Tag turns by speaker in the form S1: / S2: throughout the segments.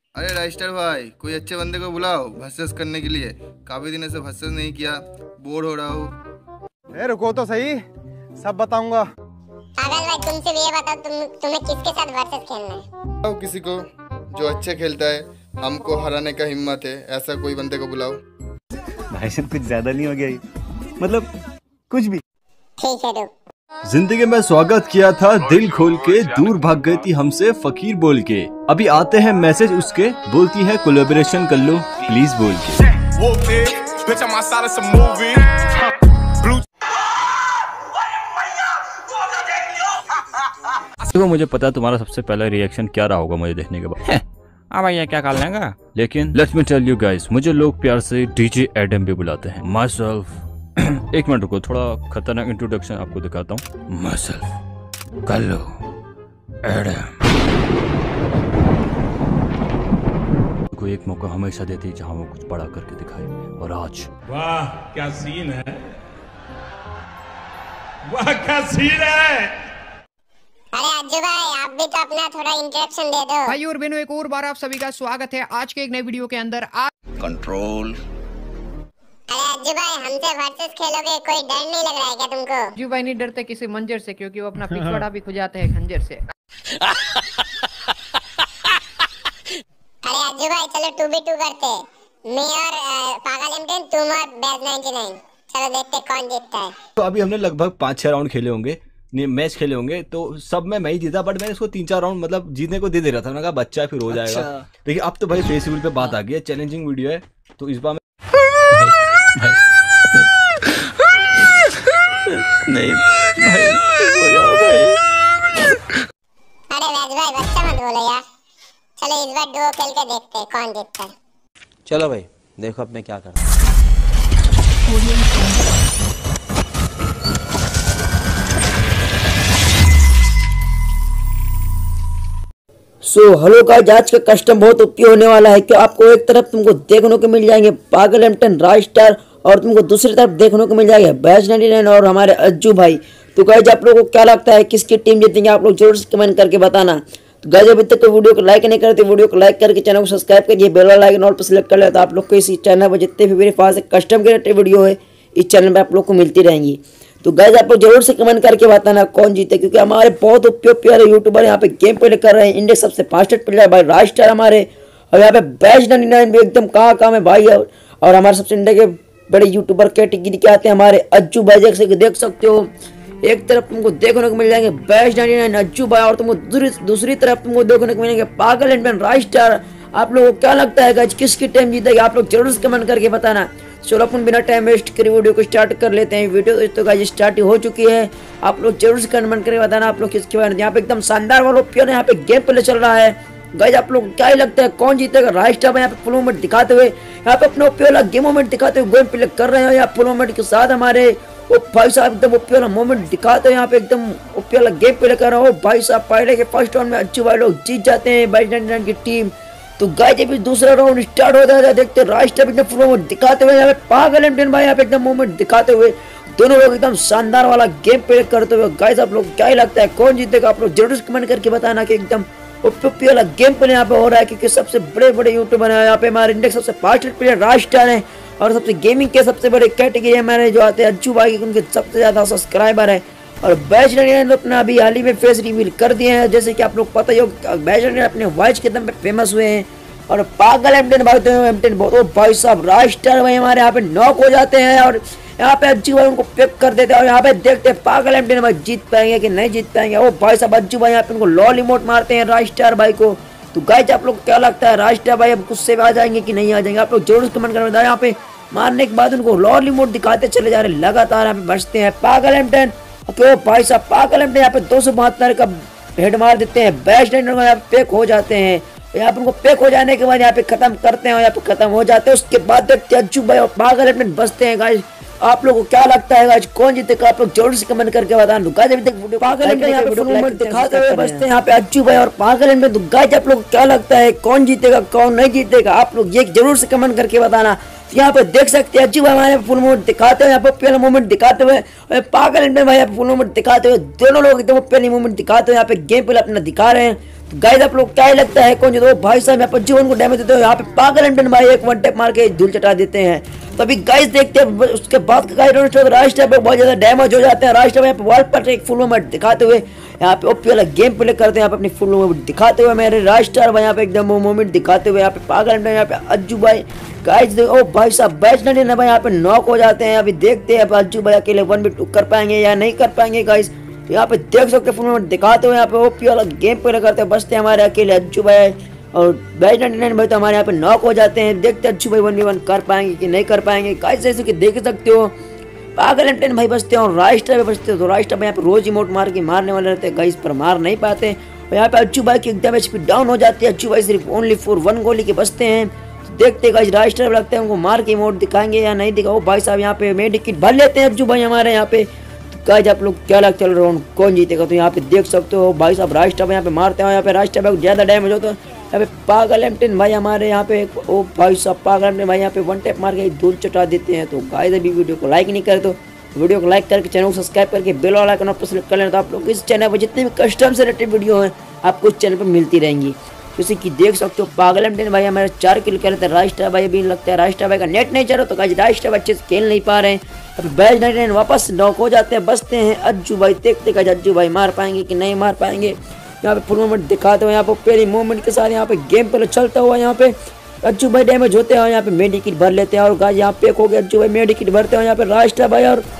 S1: अरे राइस्टर भाई, कोई अच्छे बंदे को बुलाओ भस्सेस करने के लिए। काफी दिनों से भस्सेस नहीं किया, बोर हो रहा हूँ।
S2: रुको तो सही, सब बताऊंगा।
S3: पागल भाई, तुम सिर्फ ये बताओ, तुम्हें किसके साथ वर्सेस खेलना है?
S1: बुलाओ किसी को जो अच्छे खेलता है, हमको हराने का हिम्मत है, ऐसा कोई बंदे को बुलाओ।
S4: भाई साहब कुछ ज्यादा नहीं हो गया ये? मतलब कुछ भी।
S3: ठीक है, रुक।
S5: जिंदगी में स्वागत किया था दिल खोल के, दूर भाग गई थी हमसे फकीर बोल के। अभी आते हैं मैसेज उसके, बोलती है कोलैबोरेशन कर लो प्लीज बोल के। देखो मुझे पता है तुम्हारा सबसे पहला रिएक्शन क्या रहा होगा मुझे देखने के बाद। अब भैया क्या कर लेगा, लेकिन let's me tell you guys, मुझे लोग प्यार से डीजे एडम भी बुलाते हैं। माई सेल्फ एक मिनट रुको, थोड़ा खतरनाक इंट्रोडक्शन आपको दिखाता हूँ। माई सेल्फ कल्लू एडम को एक मौका हमेशा देती जहां वो कुछ बड़ा करके दिखाए, और आज
S6: वाह क्या सीन है, वाह क्या सीन है।
S3: अरे अज्जू भाई, आप भी तो अपना थोड़ा इंट्रोडक्शन दे दो।
S7: भाई और बहनों, एक और बार आप सभी का स्वागत है आज के एक नए वीडियो के अंदर।
S1: कंट्रोल।
S3: अरे अज्जू भाई, हमसे वर्सेस खेलोगे, कोई डर नहीं लग रहा है क्या तुमको?
S7: अज्जू भाई नहीं डरते किसी मंजर से, क्योंकि वो अपना पिछवाड़ा भी खुजाते हैं खंजर से।
S3: अरे अज्जू भाई, चलो 2v2 करते। मैं और पागल एमटेन, तुम और बैज 99। चलो देखते कौन जीतता है।
S5: तो अभी हमने लगभग 5-6 राउंड खेले होंगे, मैच खेले होंगे, तो सब में मैं ही जीता, बट मैंने इसको 3-4 राउंड मतलब जीतने को दे रहा था। मैंने कहा बच्चा फिर हो जाएगा। देखिए अब तो भाई फेसिबल पे बात आ गई है, चैलेंजिंग वीडियो है, तो इस बार नहीं भाई, हो जाओ भाई।
S3: अरे बैज भाई, बच्चा मत बोलो यार। चलो इस बार डुओ खेल के देखते हैं कौन जीतता है।
S8: चलो भाई, देखो अब मैं क्या कर रहा हूं। हेलो गाइस, आज का कस्टम बहुत ओपी होने वाला है। कि आपको एक तरफ तुमको देखने को मिल जाएंगे पागल एमटन राइस्टार, और तुमको दूसरी तरफ देखने को मिल जाएगा बैज 99 और हमारे अज्जू भाई। तो गाइस आप लोगों को क्या लगता है किसकी टीम जीतेंगे, आप लोग जरूर से कमेंट करके बताना। तो गाइस अभी तक तो वीडियो को लाइक नहीं करते, वीडियो को लाइक करके चैनल को सब्सक्राइब करिए, बेल वाला आइकन ऑल पर सिलेक्ट कर ले, तो आप लोग को इस चैनल पर जितने भी मेरे पास कस्टम के रिलेटेड वीडियो है इस चैनल पर आप लोग को मिलती रहेंगी। तो गाइस आप लोग जरूर से कमेंट करके बताना कौन जीते, क्योंकि हमारे बहुत प्यारे यूट्यूबर यहाँ पे गेम प्ले कर रहे हैं। इंडिया सबसे फास्टेस्ट प्लेयर भाई राइस्टार हमारे, और यहाँ पे बैज 99 भी एकदम कहाँ में भाई। और हमारे सबसे इंडिया के बड़े यूट्यूबर कैटेगरी के आते हैं हमारे अज्जू भाई, देख सकते हो। एक तरफ तुमको देखने को मिल जाएंगे बैज 99 अज्जू भाई, और तुमको दूसरी तरफ तुमको देखने को मिलेंगे पागल एमटन राइस्टार। आप लोगों को क्या लगता है गाइस किसकी टीम जीतेगी, आप लोग जरूर से कमेंट करके बताना। चलो अपन बिना टाइम वेस्ट करे वीडियो को स्टार्ट कर लेते हैं। वीडियो तो गाइस स्टार्ट हो चुकी है, आप लोग जरूर से कमेंट करके बताना आप लोग किसके बारे में। यहाँ पे एकदम शानदार वालों प्योर यहाँ पे गेम प्ले चल रहा है। गाइस आप लोग क्या ही लगता है कौन जीतेगा? राइस्टार यहाँ पे फुल मूवमेंट दिखाते हुए, यहाँ पे अपने प्योर गेम मोमेंट दिखाते हुए गेम प्ले कर रहे हैं। यहाँ फुल मूवमेंट के साथ हमारे वो भाई साहब एकदम प्योर मोमेंट दिखाते हैं, यहाँ पे एकदम प्योर गेम प्ले कर रहे हो भाई साहब। पहले के फर्स्ट राउंड में अच्छे भाई लोग जीत जाते हैं बैज 99 की टीम। तो गाइस अभी दूसरा राउंड स्टार्ट होता है, देखते हैं राइस्टार एकदम फुल मूवमेंट दिखाते हुए, यहाँ पे पागल एमटन भाई यहाँ पे एकदम मूवमेंट दिखाते हुए, दोनों लोग एकदम शानदार वाला गेम प्ले करते हुए। गाइस आप लोग क्या ही लगता है कौन जीतेगा, आप लोग जरूर कमेंट करके बताना कि एकदम वाला गेम प्ले यहाँ पे हो रहा है, क्योंकि सबसे बड़े बड़े यूट्यूबर है यहाँ पे। हमारे इंडिया सबसे फास्टेस्ट प्लेयर राइस्टार है, और सबसे गेमिंग के सबसे बड़े कैटेगरी हमारे जो आते हैं अज्जू भाई, उनके सबसे ज्यादा सब्सक्राइबर है। और बैज 99 अपना अभी हाल ही में फेस रिवील कर दिए हैं, जैसे कि आप लोग पता ही हो बैज 99 अपने वॉइस के दम पे फेमस हुए हैं। और पागल एमटन भाई तो एमटन बहुत भाई साहब राइस्टार भाई हमारे यहाँ पे नॉक हो जाते हैं, और यहाँ पे अज्जू भाई उनको पिक कर देते हैं। और यहाँ पे देखते हैं पागल एमटन भाई जीत पाएंगे कि नहीं जीत पाएंगे। वो भाई साहब अज्जू भाई यहाँ पे उनको लॉल इमोट मारते हैं राइस्टार भाई को। तो गाइस आप लोग क्या लगता है राइस्टार भाई अब गुस्से में आ जाएंगे कि नहीं आ जाएंगे, आप लोग जरूर कमेंट कर बताएं। यहाँ पे मारने के बाद उनको लॉल इमोट दिखाते चले जा रहे लगातार, यहाँ पे बचते हैं पागल एमटन। तो भाई साहब पागल एमटन यहाँ पे 272 का हेड मार देते हैं, बैज 99 यहाँ पे पेक हो जाते हैं। यहाँ पे उनको पेक हो जाने के बाद यहाँ पे खत्म करते हैं, और यहाँ पे खत्म हो जाते हैं। उसके बाद देखते हैं अज्जू भाई और पागल एमटन बचते हैं। गाइस आप लोगों को क्या लगता है गाइस कौन जीतेगा, आप लोग जरूर से कमेंट करके बताना। गाइस अभी तक वीडियो पागल एमटन यहाँ पे फुल मूवमेंट दिखाते हुए बचते हैं यहाँ पे अज्जू भाई और पागल एमटन। तो गाइस आप लोग को क्या लगता है कौन जीतेगा कौन नहीं जीतेगा, आप लोग ये जरूर से कमेंट करके बताना। यहाँ पे देख सकते हैं अज्जू भाई हमारे फुल मूवमेंट दिखाते हुए, यहाँ पे पहले मूवमेंट दिखाते हुए, पागल एमटन भाई फुल मूवमेंट दिखाते हुए, दोनों लोग एकदम पहले मूवमेंट दिखाते हुए यहाँ पे गेम प्ले अपना दिखा रहे हैं। तो गाइस आप लोग क्या ही लगता है कौन जीतेगा? भाई साहब यहाँ पर जीवन को डैमेज देते हैं, यहाँ पे पागल एमटन भाई एक वन टैप मार के धूल चटा देते हैं। तो अभी गाइस देखते हैं उसके बाद राज टैप पे बहुत ज्यादा डैमेज हो जाते हैं। राज टैप यहाँ पे वॉल पर एक फुल मूवमेंट दिखाते हुए यहाँ पे ओपी वाला गेम प्ले करते हैं, यहाँ पे अपनी फुल मूवमेंट दिखाते हुए मेरे राज स्टार भाई यहाँ पे एकदम मूवमेंट दिखाते हुए यहाँ पे पागल एमटन यहाँ पे अज्जू भाई गाइस ओ भाई साहब बैच नहीं भाई यहाँ पे नॉक हो जाते हैं। अभी देखते हैं अज्जू भाई अकेले 1v2 कर पाएंगे या नहीं कर पाएंगे गाइस। यहाँ पे देख सकते हैं फुल मूवमेंट दिखाते हुए यहाँ पे ओपी वाला गेम प्ले करते हैं, बचते हैं हमारे अकेले अज्जू भाई और बैच 99 भाई तो हमारे यहाँ पे नॉक हो जाते हैं। देखते हैं अज्जू भाई 1v1 कर पाएंगे कि नहीं कर पाएंगे गाइस। जैसे कि देख सकते हो पागल एमटन भाई बचते हैं और राज स्टार भी बचते हैं। तो राज स्टार भाई यहाँ पे रोज इमोट मार के मारने वाले रहते हैं गाइस, पर मार नहीं पाते। और यहाँ पे अज्जू भाई की एकदम एचपी डाउन हो जाती है। अज्जू भाई सिर्फ ओनली 1 गोली के बचते हैं। तो देखते हैं गाइस राज स्टार लगता है उनको मार के इमोट दिखाएंगे या नहीं दिखा। ओ भाई साहब यहाँ पे मेडिक किट भर लेते हैं अज्जू भाई हमारे यहाँ पे। तो गाइस आप लोग क्या लग चल रहा है कौन जीतेगा? तो यहाँ पे देख सकते हो भाई साहब राज स्टार यहाँ पे मारते हैं, यहाँ पे राज स्टार भाई को ज्यादा डैमेज होता है। यहाँ पे पागल एमटन भाई हमारे यहाँ पे ओ भाई साहब पागल एमटन भाई यहाँ पे वन टैप मार के धूल चटा देते हैं। तो गाइस अभी वीडियो को लाइक नहीं करे तो वीडियो को लाइक करके चैनल को सब्सक्राइब करके बेल वाला आइकन पर सेलेक्ट कर लेना। तो आप लोग इस चैनल पर जितने भी कस्टम से रिलेटेड वीडियो हैं आपको इस चैनल पर मिलती रहेंगी। जैसे कि देख सकते हो पागल एमटन भाई हमारे 4 किल कर रहे थे। राज स्टार भाई अभी लगता है राज स्टार भाई का नेट नहीं चल रहा, तो गाइस राज स्टार अच्छे से खेल नहीं पा रहे हैं। अभी बैच 99 वापस नॉक हो जाते हैं, बचते हैं अज्जू भाई। देखते गाइस अज्जू भाई मार पाएंगे कि नहीं मार पाएंगे। यहाँ पे फुल मूवमेंट दिखाते हुए यहाँ पे पहले मूवमेंट के साथ यहाँ पे गेम पे चलता हुआ यहाँ पे अज्जू भाई डैमेज होते हैं। यहाँ पे मेडिकिट भर लेते हैं और गाइस यहाँ पे हो गया अज्जू भाई मेडिकिट भरते हैं। यहाँ पे राज स्टार भाई और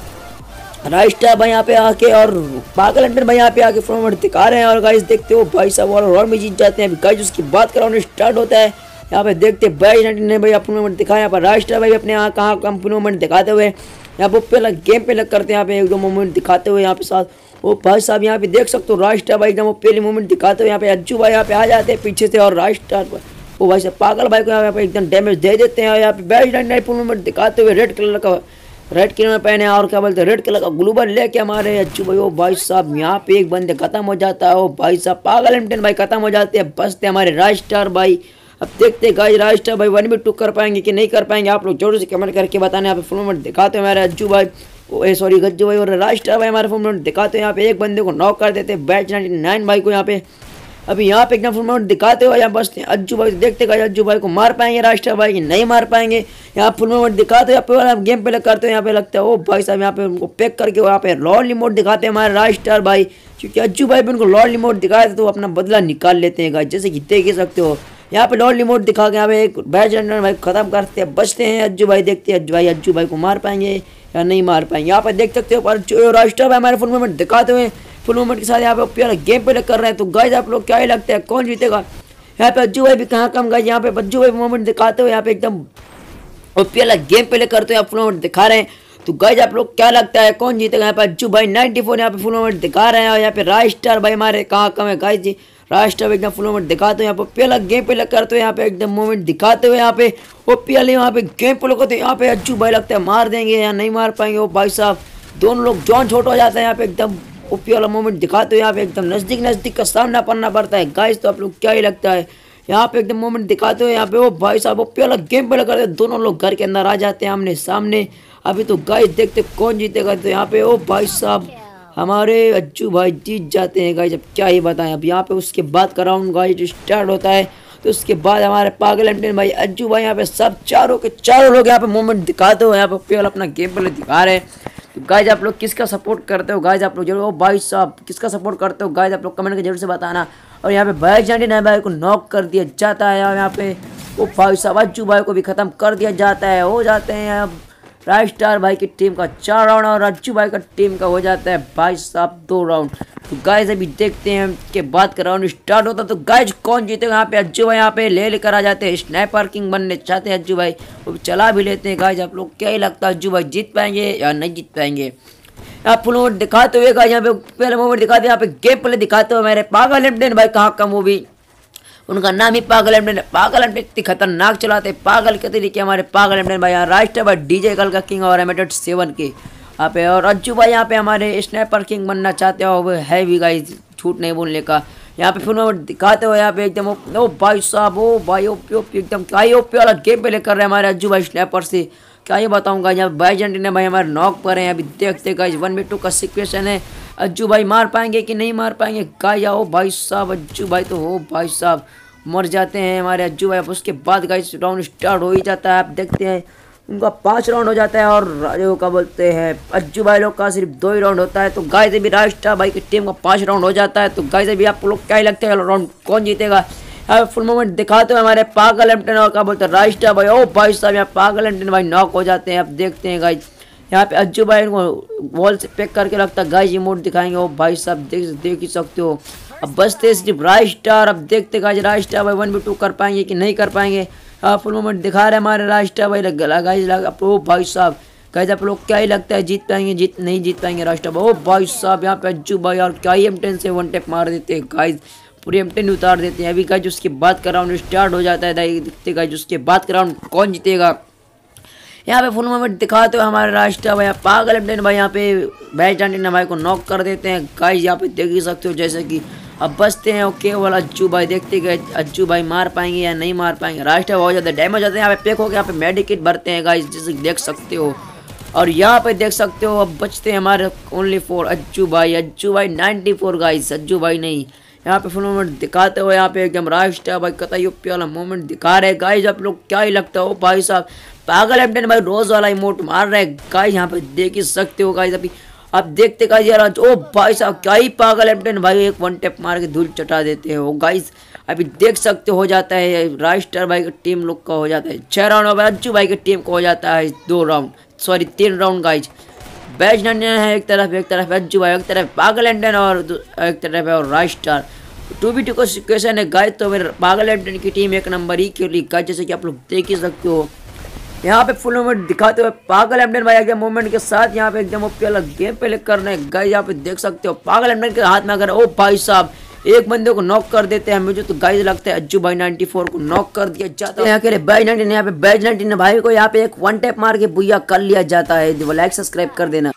S8: राज स्टार भाई यहाँ पे आके और पागल एमटन भाई यहाँ पे आके फुल मूवमेंट दिखा रहे हैं। और गाइस देखते हो भाई साहब और राउंड में जीत जाते हैं। अभी गाइस उसकी बात कराने स्टार्ट होता है। यहाँ पे देखते बैच 99 भाई फुल मूवमेंट दिखाया। यहाँ पर राज स्टार भाई अपने यहाँ कहाँ कम फुल मूवमेंट दिखाते हुए यहाँ पे पहला गेम पे लग करते हैं। यहाँ पे एक दो मूवमेंट दिखाते हुए यहाँ पे साथ वो भाई साहब यहाँ पे देख सकते हो राज स्टार भाई एकदम वो पहली मूवमेंट दिखाते हुए यहाँ पे अज्जू भाई यहाँ पे आ जाते हैं पीछे से और राज स्टार वो भाई साहब पागल भाई को यहाँ पे एकदम डैमेज दे देते हैं। और यहाँ पे बैच 99 फुल मूवमेंट दिखाते हुए रेड कलर में पहने और क्या बोलते हैं रेड कलर का ग्लूबल लेके हमारे अज्जू भाई ओ भाई साहब यहाँ पे एक बंदे खत्म हो जाता है। ओ भाई साहब पागल एमटन भाई खत्म हो जाते हैं, बचते हमारे राज स्टार भाई। अब देखते गाइस राज स्टार भाई 1v2 कर पाएंगे कि नहीं कर पाएंगे, आप लोग जरूर से कमेंट करके बताने। यहाँ पे फुल मूवमेंट दिखाते हैं हमारे अज्जू भाई सॉरी गज्जू भाई और राज स्टार भाई हमारे फुल मूवमेंट दिखाते हैं। यहाँ पे एक बंदे को नॉक कर देते हैं बैच 99 भाई को। यहाँ पे अभी यहाँ पे एकदम फुल मूवमेंट दिखाते हुए यहाँ बचते हैं अज्जू भाई। देखते गाइस अज्जू भाई को मार पाएंगे राज स्टार भाई की नहीं मार पाएंगे। यहाँ फुल मूवमेंट दिखाते हैं यहाँ पे गेम प्ले करते हैं। यहाँ पे लगता है ओ भाई साहब यहाँ पे उनको पैक करके यहाँ पे लॉल रिमोट दिखाते हैं हमारे राज स्टार भाई, क्योंकि अज्जू भाई भी उनको लॉल रिमोट दिखाए थे तो अपना बदला निकाल लेते हैं गाइस। जैसे कि देख ही सकते हो यहाँ पे लॉल रिमोट दिखा के यहाँ पे एक बैच 99 भाई खत्म करते हैं, बचते हैं अज्जू भाई। देखते हैं अज्जू भाई को मार पाएंगे या नहीं मार पाएंगे। यहाँ पे देख सकते हो राज स्टार भाई हमारे फुल मूवमेंट दिखाते हुए फुल मूवमेंट के साथ यहाँ पे प्यारा गेम प्ले कर रहे हैं। तो गाइस आप लोग क्या ही लगता है कौन जीतेगा? यहाँ पे अज्जू भाई भी कहाँ कम गाइस यहाँ पे अज्जू भाई मूवमेंट दिखाते हुए यहाँ पे एकदम प्यारा गेम प्ले करते हुए फुल मूवमेंट दिखा रहे हैं। तो गाइस आप लोग क्या लगता है कौन जीतेगा? यहाँ पे अज्जू भाई 94 यहाँ पे फुल मूवमेंट दिखा रहे हैं और यहाँ पे राज स्टार भाई हमारे कहाँ कम है गाइस जी। राज स्टार एकदम फुल मूवमेंट दिखाते हैं यहाँ पे पहला गेम प्ले करते हुए यहाँ पे एकदम मूवमेंट दिखाते हुए यहाँ पे वो पहले यहाँ पे गेम प्ले करते हैं। यहाँ पे अज्जू भाई लगता है मार देंगे या नहीं मार पाएंगे। वो भाई साहब दोनों लोग जॉन छोट हो जाता है यहाँ पे एकदम ओपी वाला मूवमेंट दिखाते हुए यहाँ पे एकदम नजदीक का सामना करना पड़ता है गाइस। तो आप लोग क्या ही लगता है यहाँ पे एकदम मूवमेंट दिखाते हुए यहाँ पे वो भाई साहब ओपी वाला गेम प्ले करते हैं, दोनों लोग घर के अंदर आ जाते हैं आमने सामने। अभी तो गाइस देखते कौन जीतेगा? तो यहाँ पे ओ भाई साहब हमारे अज्जू भाई जीत जाते हैं गाइस। अब क्या ही बताएं। अब यहाँ पे उसके बाद का राउंड गाइस स्टार्ट होता है। तो उसके बाद हमारे पागल एमटन भाई अज्जू भाई यहाँ पे सब चारों के चारों लोग यहाँ पे मूवमेंट दिखाते हो यहाँ पे केवल अपना गेम प्ले दिखा रहे हैं। तो गाइस आप लोग किसका सपोर्ट करते हो गाइस? आप लोग जरूर ओ भाई साहब किसका सपोर्ट करते हो गाइस? आप लोग कमेंट करके जरूर से बताना। और यहाँ पे बैच 99 भाई को नॉक कर दिया जाता है और यहाँ पे ओ भाई साहब अज्जू भाई को भी खत्म कर दिया जाता है। हो जाते हैं अब राज स्टार भाई की टीम का 4 राउंड और अज्जू भाई का टीम का हो जाता है भाई साहब 2 राउंड। तो गाइस अभी देखते हैं के बाद का राउंड स्टार्ट होता है। तो गाइस कौन जीतेगा? यहाँ पे अज्जू भाई यहाँ पे लेकर आ जाते हैं, स्नाइपर किंग बनने चाहते हैं अज्जू भाई, वो चला भी लेते हैं गाइस। आप लोग क्या ही लगता है अज्जू भाई जीत पाएंगे या नहीं जीत पाएंगे? यहाँ फुल मूवमेंट दिखाते हुए गाइस यहाँ पे पहले मूवमेंट दिखाते हैं, यहाँ पे गेम प्ले दिखाते हुए मेरे पागल एमटन भाई कहाँ का मूवी उनका नाम ही पागल एमटन। पागल एमटन इतनी खतरनाक चलाते पागल के तरीके हमारे पागल एमटन भाई। यहाँ राज स्टार भाई डीजे कल का किंग और एमेटेड 7 के यहाँ पे और अज्जू भाई यहाँ पे हमारे स्नाइपर किंग बनना चाहते हो वो है भी गाइस, झूठ नहीं बोलने का। यहाँ पे फुल मूवमेंट दिखाते हुए यहाँ पे एकदम ओ भाई साहब ओ भाई ओपी एकदम क्या ही ओपी वाला गेम प्ले कर रहे हैं हमारे अज्जू भाई स्नाइपर से। क्या ही बताऊंगा। यहाँ बैच 99 भाई हमारे नॉक पर हैं। अभी देखते गाइस 1v2 का सिचुएशन है। अज्जू भाई मार पाएंगे कि नहीं मार पाएंगे गाइस। आओ भाई साहब, अज्जू भाई तो हो भाई साहब मर जाते हैं हमारे अज्जू भाई। उसके बाद गाइस राउंड स्टार्ट हो ही जाता है। आप देखते हैं उनका 5 राउंड हो जाता है और जो का बोलते हैं अज्जू भाई लोग का सिर्फ 2 ही राउंड होता है। तो गाइस अभी राजस्टार भाई की टीम का 5 राउंड हो जाता है। तो गाइस अभी आप लोग क्या ही लगता है राउंड कौन जीतेगा? यहाँ फुल मोमेंट दिखाते हुए हमारे पागल एम10 और क्या बोलते हैं राजस्टार भाई। ओ भाई साहब यहाँ पागल एम10 भाई नॉक हो जाते हैं। आप देखते हैं गाइस यहाँ पे अज्जू भाई इनको वॉल से पैक करके रखता है। गाइस इमोट दिखाएंगे। ओ भाई साहब देख ही सकते हो। अब बचते सिर्फ राजस्टार। अब देखते गाइस राजस्टार भाई 1v2 कर पाएंगे कि नहीं कर पाएंगे। फुल मोमेंट दिखा रहे हमारे राजस्टार भाई गाइस। ओ भाई साहब गाइस आप लोग क्या ही लगता है जीत पाएंगे नहीं जीत पाएंगे राजस्टार भाई। ओ भाई साहब यहाँ पे अज्जू भाई और क्या ही M10 से 1 टैप मार देते हैं गाइस, पूरी M10 उतार देते हैं। अभी गाइस उसके बाद का राउंड स्टार्ट हो जाता है। देखते गाइस उसके बाद का राउंड कौन जीतेगा। यहाँ पे फुल मोमेंट दिखाते हुए हमारे राजस्टार भाई पागल M10 भाई यहाँ पे बैच डांडी भाई को नॉक कर देते हैं गाइस। यहाँ पे देख ही सकते हो जैसे कि अब बचते हैं केवल अज्जू भाई। देखते गए अज्जू भाई मार पाएंगे या नहीं मार पाएंगे। राजस्टार बहुत ज़्यादा डैमेज होते हैं। यहाँ पे पैक होकर यहाँ पे मेडिकेट भरते हैं गाइस जैसे देख सकते हो। और यहाँ पे देख सकते हो अब बचते हैं हमारे ओनली 4 अज्जू भाई 94 गाइस, अज्जू भाई नहीं। यहाँ पे फुल मोमेंट दिखाते हुए यहाँ पे एकदम राजस्टार भाई कतई यूपी वाला मोमेंट दिखा रहे गाइस। आप लोग क्या ही लगता हो भाई साहब पागल M10 भाई रोज वाला इमोट मार रहे गाइस। यहाँ पे देख ही सकते हो गाइस। अभी आप देखते गाइस यार ओ भाई साहब क्या ही पागल M10 भाई एक 1 टैप मार के धूल चटा देते हो गाइस। अभी देख सकते हो जाता है राजस्टार भाई की टीम लोग का हो जाता है 6 राउंड और अज्जू भाई की टीम को हो जाता है 3 राउंड गाइस। बैच डांडी है एक तरफ अज्जू भाई, एक तरफ पागल M10 और एक तरफ है और राजस्टार। 2v2 का सिचुएशन है गाइस। तो मेरे पागल M10 की टीम 1 नंबर ही के लिए गाइस जैसे कि आप लोग देख ही सकते हो। यहाँ पे फुल मोमेंट दिखाते हुए पागल M10 भाई एकदम मोमेंट के साथ यहाँ पे एकदम ओपी अलग गेम प्ले कर रहे हैं गाइस। यहाँ पे देख सकते हो पागल M10 के हाथ में अगर ओ भाई साहब एक बंदे को नॉक कर देते हैं। मुझे तो गाइस लगता है अज्जू भाई 94 को नॉक कर दिया जाता है। यहाँ के बैच 19 यहाँ पे बैच 19 भाई को यहाँ पे एक 1 टैप मार के बुया कर लिया जाता है। लाइक सब्सक्राइब कर देना।